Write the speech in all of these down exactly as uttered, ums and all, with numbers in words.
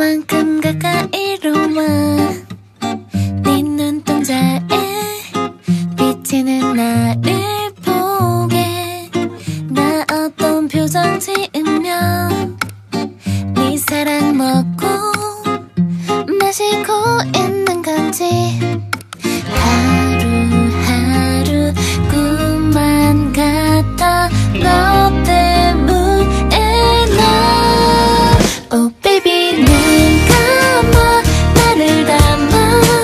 요만큼 가까이로 와. 네 눈동자에 비치는 나를 보게. 나 어떤 표정 지으며 네 사랑 먹고 마시고 있는 건지. 하루하루 꿈만 같아 너 때문에 나. Oh baby 눈 감아 나를 담아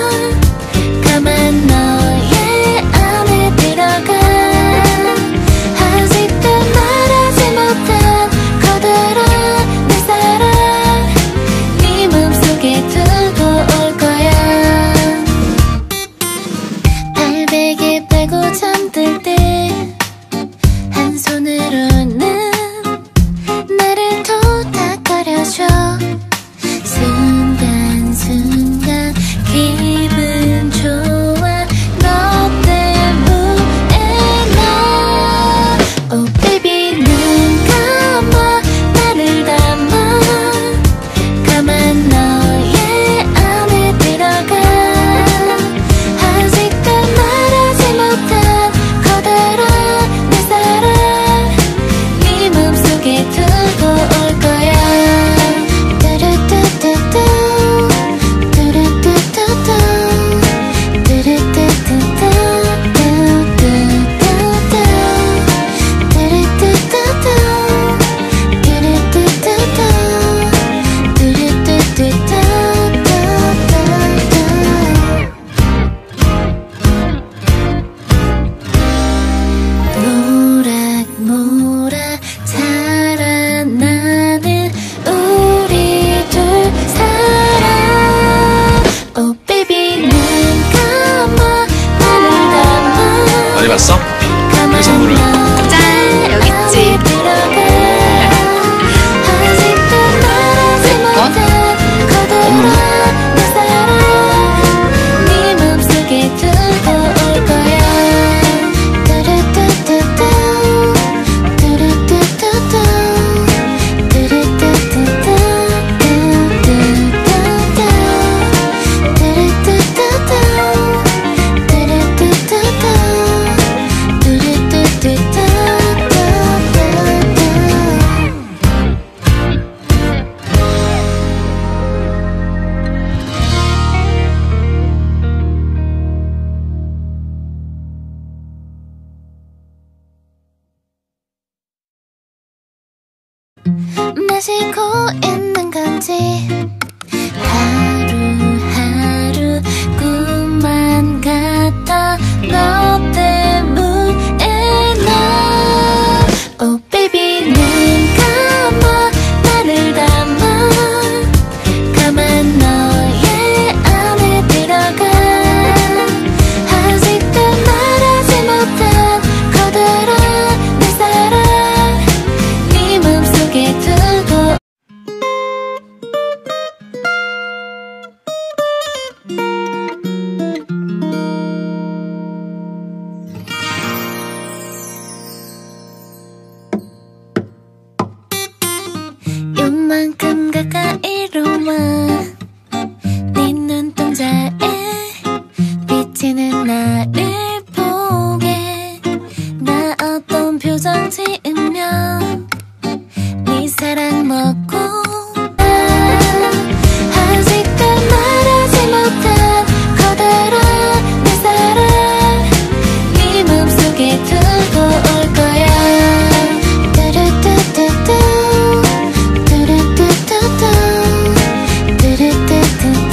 가만 너의 안에 들어가. 아직도 말하지 못한 커다란 내 사랑 네 맘속에 두고 올 거야. 발베개 빼고 잠들 때 한 손으로는 나를 토닥거려줘. 순간순간 기분 좋아 너 때문에 나. Oh baby 눈 감아 나를 담아 가만 너의 안에 들어가. 아직도 말하지 못한 커다란 내 사랑 네 맘속에 두고 올 거야. 뚜루뚜뚜뚜 뚜루뚜뚜뚜 뚜루뚜뚜뚜 모락모락 자라나는 우리 둘 사랑. Oh baby 눈 감아 나를 담아 어디 봤어? 그 선물을. 짠! 여기 있지. 아직도 말하지 못한 커다란 내 사랑 네 맘속에 두고 올 거야. 뚜루뚜뚜뚜 뚜루뚜뚜뚜 뚜루뚜뚜뚜 마시고 있는 건지. 하루하루 꿈만 같아 너 때문에 나. Oh baby 눈 감아 나를 담아 가만 너의 안에 들어가. 아직도 말하지 못한 커다란 내 사랑 네 맘속에 두고. 요만큼 가까이로 와. 네 눈동자에 비치는 나를 보게. 나 어떤 표정 지으며 네 사랑 먹고. 아직도 말하지 못한 커다란 내 사랑 네 맘속에 두고 올 거야. 뚜루뚜뚜뚜 뚜루뚜뚜뚜 뚜루뚜뚜뚜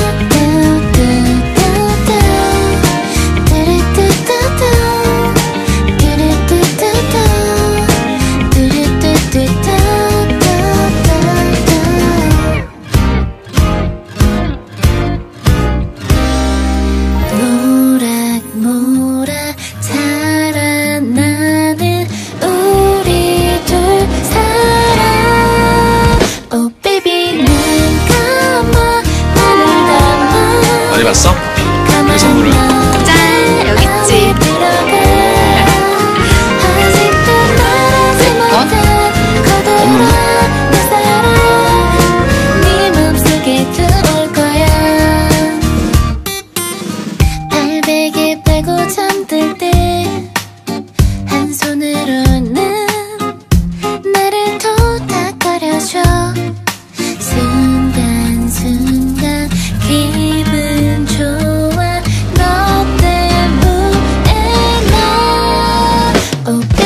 모락모락 자라나는 우리 둘 사랑. Oh baby 눈 감아 나를 담아 어디 봤어? 그 선물을. 짠! 여기 있지. 아직도 말하지 못한 커다란 내 사랑 네 맘속에 Oh